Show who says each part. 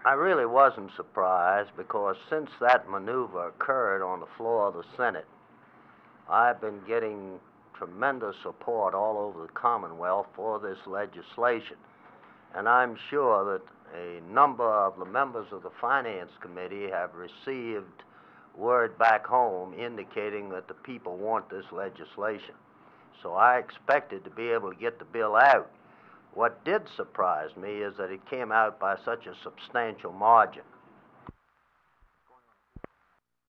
Speaker 1: I really wasn't surprised because since that maneuver occurred on the floor of the Senate, I've been getting tremendous support all over the Commonwealth for this legislation. And I'm sure that a number of the members of the Finance Committee have received word back home indicating that the people want this legislation. So I expected to be able to get the bill out. What did surprise me is that it came out by such a substantial margin.